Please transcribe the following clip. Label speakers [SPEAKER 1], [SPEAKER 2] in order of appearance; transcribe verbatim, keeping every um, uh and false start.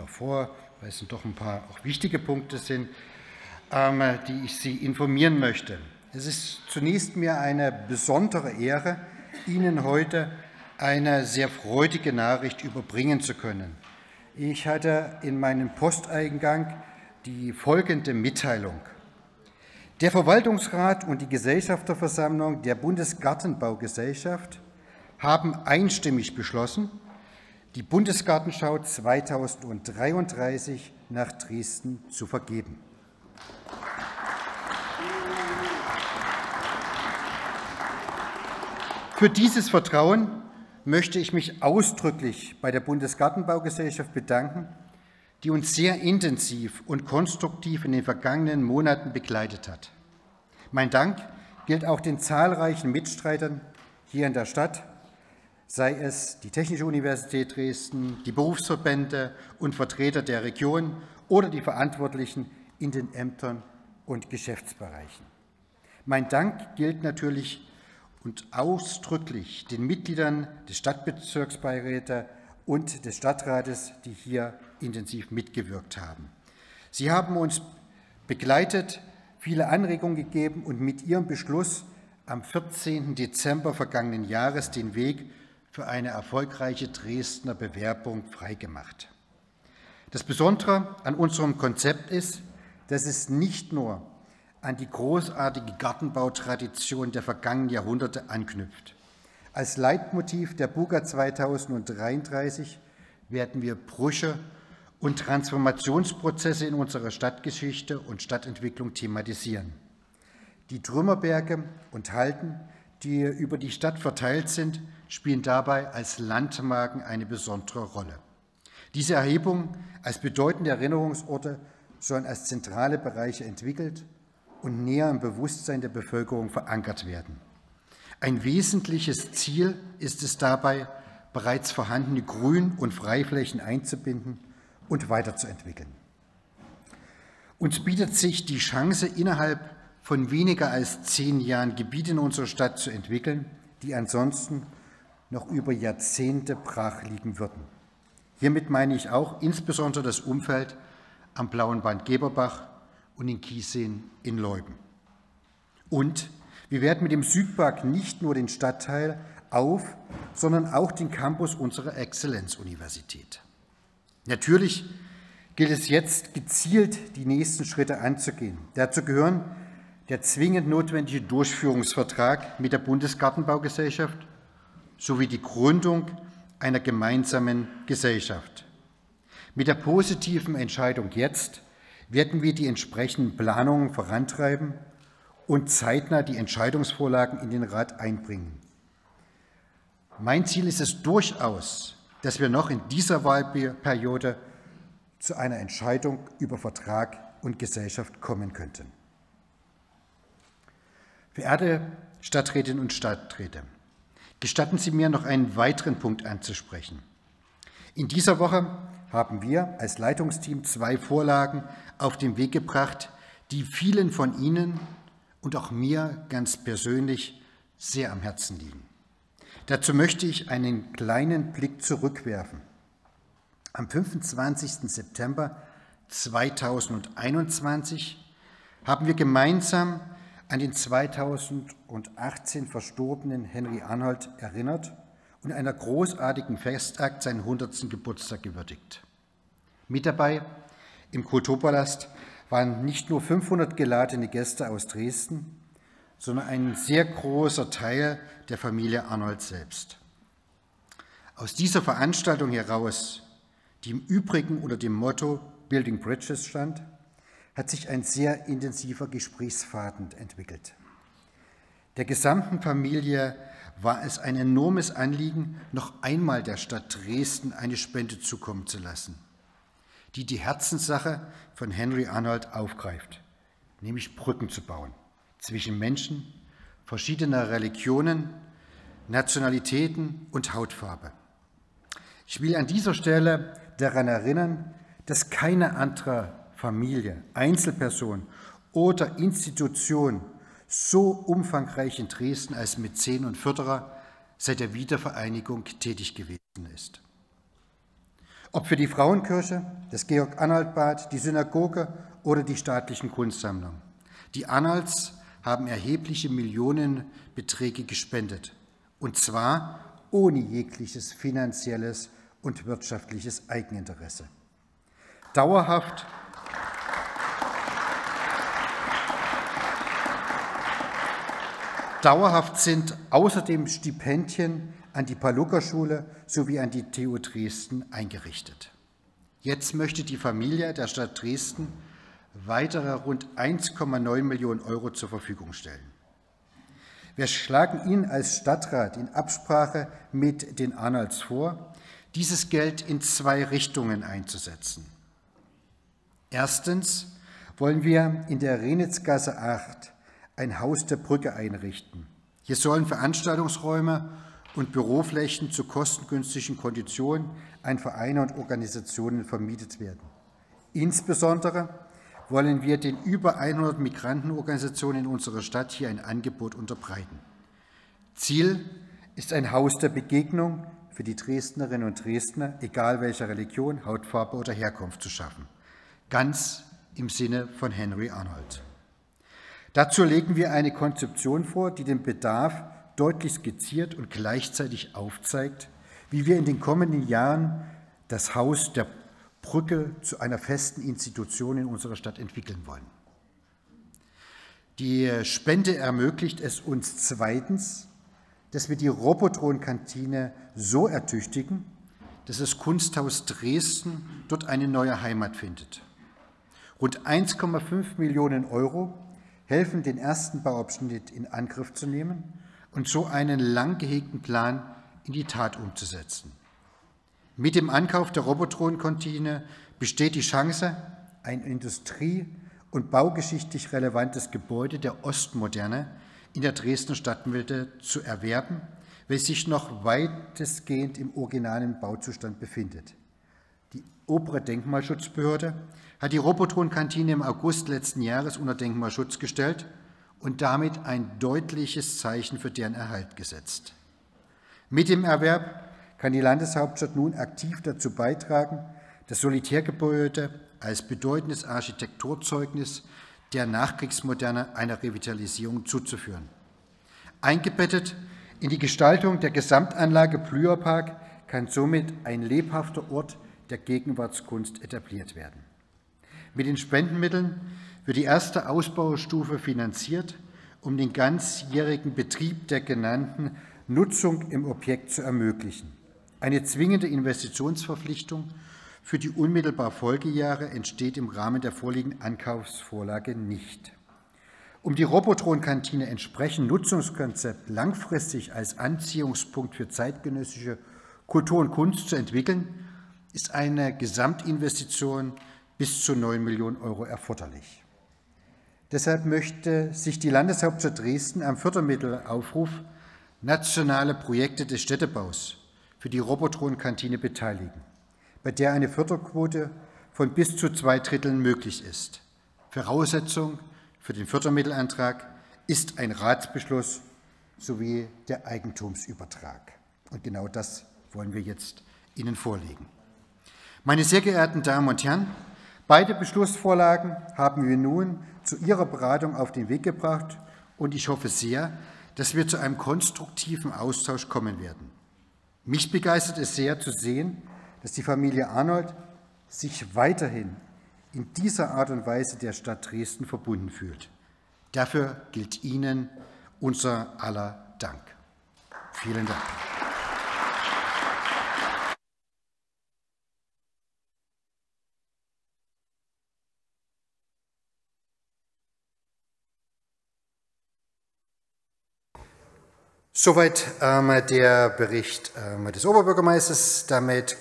[SPEAKER 1] noch vor, weil es doch ein paar auch wichtige Punkte sind, ähm, die ich Sie informieren möchte. Es ist zunächst mir eine besondere Ehre, Ihnen heute eine sehr freudige Nachricht überbringen zu können. Ich hatte in meinem Posteingang die folgende Mitteilung. Der Verwaltungsrat und die Gesellschafterversammlung der Bundesgartenbaugesellschaft haben einstimmig beschlossen, die Bundesgartenschau zweitausenddreiunddreißig nach Dresden zu vergeben. Für dieses Vertrauen möchte ich mich ausdrücklich bei der Bundesgartenbaugesellschaft bedanken, die uns sehr intensiv und konstruktiv in den vergangenen Monaten begleitet hat. Mein Dank gilt auch den zahlreichen Mitstreitern hier in der Stadt, sei es die Technische Universität Dresden, die Berufsverbände und Vertreter der Region oder die Verantwortlichen in den Ämtern und Geschäftsbereichen. Mein Dank gilt natürlich und ausdrücklich den Mitgliedern des Stadtbezirksbeirätes und des Stadtrates, die hier intensiv mitgewirkt haben. Sie haben uns begleitet, viele Anregungen gegeben und mit Ihrem Beschluss am vierzehnten Dezember vergangenen Jahres den Weg für eine erfolgreiche Dresdner Bewerbung freigemacht. Das Besondere an unserem Konzept ist, dass es nicht nur an die großartige Gartenbautradition der vergangenen Jahrhunderte anknüpft. Als Leitmotiv der BUGA zweitausenddreiunddreißig werden wir Brüche und Transformationsprozesse in unserer Stadtgeschichte und Stadtentwicklung thematisieren. Die Trümmerberge und Halden, die über die Stadt verteilt sind, spielen dabei als Landmarken eine besondere Rolle. Diese Erhebungen als bedeutende Erinnerungsorte sollen als zentrale Bereiche entwickelt und näher im Bewusstsein der Bevölkerung verankert werden. Ein wesentliches Ziel ist es dabei, bereits vorhandene Grün- und Freiflächen einzubinden und weiterzuentwickeln. Uns bietet sich die Chance, innerhalb von weniger als zehn Jahren Gebiete in unserer Stadt zu entwickeln, die ansonsten noch über Jahrzehnte brach liegen würden. Hiermit meine ich auch insbesondere das Umfeld am Blauen Band Geberbach und in Kiesseen in Leuben. Und wir werden mit dem Südpark nicht nur den Stadtteil auf, sondern auch den Campus unserer Exzellenzuniversität. Natürlich gilt es jetzt, gezielt die nächsten Schritte anzugehen. Dazu gehören der zwingend notwendige Durchführungsvertrag mit der Bundesgartenbaugesellschaft sowie die Gründung einer gemeinsamen Gesellschaft. Mit der positiven Entscheidung jetzt werden wir die entsprechenden Planungen vorantreiben und zeitnah die Entscheidungsvorlagen in den Rat einbringen. Mein Ziel ist es durchaus, dass wir noch in dieser Wahlperiode zu einer Entscheidung über Vertrag und Gesellschaft kommen könnten. Verehrte Stadträtinnen und Stadträte, gestatten Sie mir, noch einen weiteren Punkt anzusprechen. In dieser Woche haben wir als Leitungsteam zwei Vorlagen auf den Weg gebracht, die vielen von Ihnen und auch mir ganz persönlich sehr am Herzen liegen. Dazu möchte ich einen kleinen Blick zurückwerfen. Am fünfundzwanzigsten September zweitausendeinundzwanzig haben wir gemeinsam an den zweitausendachtzehn verstorbenen Henry Arnold erinnert und einer großartigen Festakt seinen hundertsten Geburtstag gewürdigt. Mit dabei im Kulturpalast waren nicht nur fünfhundert geladene Gäste aus Dresden, sondern ein sehr großer Teil der Familie Arnold selbst. Aus dieser Veranstaltung heraus, die im Übrigen unter dem Motto Building Bridges stand, hat sich ein sehr intensiver Gesprächsfaden entwickelt. Der gesamten Familie war es ein enormes Anliegen, noch einmal der Stadt Dresden eine Spende zukommen zu lassen, die die Herzenssache von Henry Arnold aufgreift, nämlich Brücken zu bauen zwischen Menschen verschiedener Religionen, Nationalitäten und Hautfarbe. Ich will an dieser Stelle daran erinnern, dass keine andere Familie, Einzelperson oder Institution so umfangreich in Dresden als Mäzen und Förderer seit der Wiedervereinigung tätig gewesen ist. Ob für die Frauenkirche, das Georg-Arnold-Bad, die Synagoge oder die staatlichen Kunstsammlungen. Die Arnolds haben erhebliche Millionenbeträge gespendet, und zwar ohne jegliches finanzielles und wirtschaftliches Eigeninteresse. Dauerhaft Dauerhaft sind außerdem Stipendien an die Paluca-Schule sowie an die T U Dresden eingerichtet. Jetzt möchte die Familie der Stadt Dresden weitere rund eins Komma neun Millionen Euro zur Verfügung stellen. Wir schlagen Ihnen als Stadtrat in Absprache mit den Arnolds vor, dieses Geld in zwei Richtungen einzusetzen. Erstens wollen wir in der Renitzgasse acht ein Haus der Brücke einrichten. Hier sollen Veranstaltungsräume und Büroflächen zu kostengünstigen Konditionen an Vereine und Organisationen vermietet werden. Insbesondere wollen wir den über hundert Migrantenorganisationen in unserer Stadt hier ein Angebot unterbreiten. Ziel ist ein Haus der Begegnung für die Dresdnerinnen und Dresdner, egal welcher Religion, Hautfarbe oder Herkunft, zu schaffen. Ganz im Sinne von Henry Arnold. Dazu legen wir eine Konzeption vor, die den Bedarf deutlich skizziert und gleichzeitig aufzeigt, wie wir in den kommenden Jahren das Haus der Brücke zu einer festen Institution in unserer Stadt entwickeln wollen. Die Spende ermöglicht es uns zweitens, dass wir die Robotron-Kantine so ertüchtigen, dass das Kunsthaus Dresden dort eine neue Heimat findet. Rund eins Komma fünf Millionen Euro helfen, den ersten Bauabschnitt in Angriff zu nehmen und so einen lang gehegten Plan in die Tat umzusetzen. Mit dem Ankauf der Robotron-Kantine besteht die Chance, ein industrie- und baugeschichtlich relevantes Gebäude der Ostmoderne in der Dresdner Stadtmitte zu erwerben, welches sich noch weitestgehend im originalen Bauzustand befindet. Die obere Denkmalschutzbehörde hat die Robotron-Kantine im August letzten Jahres unter Denkmalschutz gestellt und damit ein deutliches Zeichen für deren Erhalt gesetzt. Mit dem Erwerb kann die Landeshauptstadt nun aktiv dazu beitragen, das Solitärgebäude als bedeutendes Architekturzeugnis der Nachkriegsmoderne einer Revitalisierung zuzuführen. Eingebettet in die Gestaltung der Gesamtanlage Blüherpark kann somit ein lebhafter Ort der Gegenwartskunst etabliert werden. Mit den Spendenmitteln wird die erste Ausbaustufe finanziert, um den ganzjährigen Betrieb der genannten Nutzung im Objekt zu ermöglichen. Eine zwingende Investitionsverpflichtung für die unmittelbar Folgejahre entsteht im Rahmen der vorliegenden Ankaufsvorlage nicht. Um die Robotron-Kantine entsprechend Nutzungskonzept langfristig als Anziehungspunkt für zeitgenössische Kultur und Kunst zu entwickeln, ist eine Gesamtinvestition bis zu neun Millionen Euro erforderlich. Deshalb möchte sich die Landeshauptstadt Dresden am Fördermittelaufruf Nationale Projekte des Städtebaus für die Robotron-Kantine beteiligen, bei der eine Förderquote von bis zu zwei Dritteln möglich ist. Voraussetzung für den Fördermittelantrag ist ein Ratsbeschluss sowie der Eigentumsübertrag. Und genau das wollen wir jetzt Ihnen vorlegen. Meine sehr geehrten Damen und Herren, beide Beschlussvorlagen haben wir nun zu Ihrer Beratung auf den Weg gebracht, und ich hoffe sehr, dass wir zu einem konstruktiven Austausch kommen werden. Mich begeistert es sehr zu sehen, dass die Familie Arnold sich weiterhin in dieser Art und Weise der Stadt Dresden verbunden fühlt. Dafür gilt Ihnen unser aller Dank. Vielen Dank. Soweit ähm, der Bericht ähm, des Oberbürgermeisters. Damit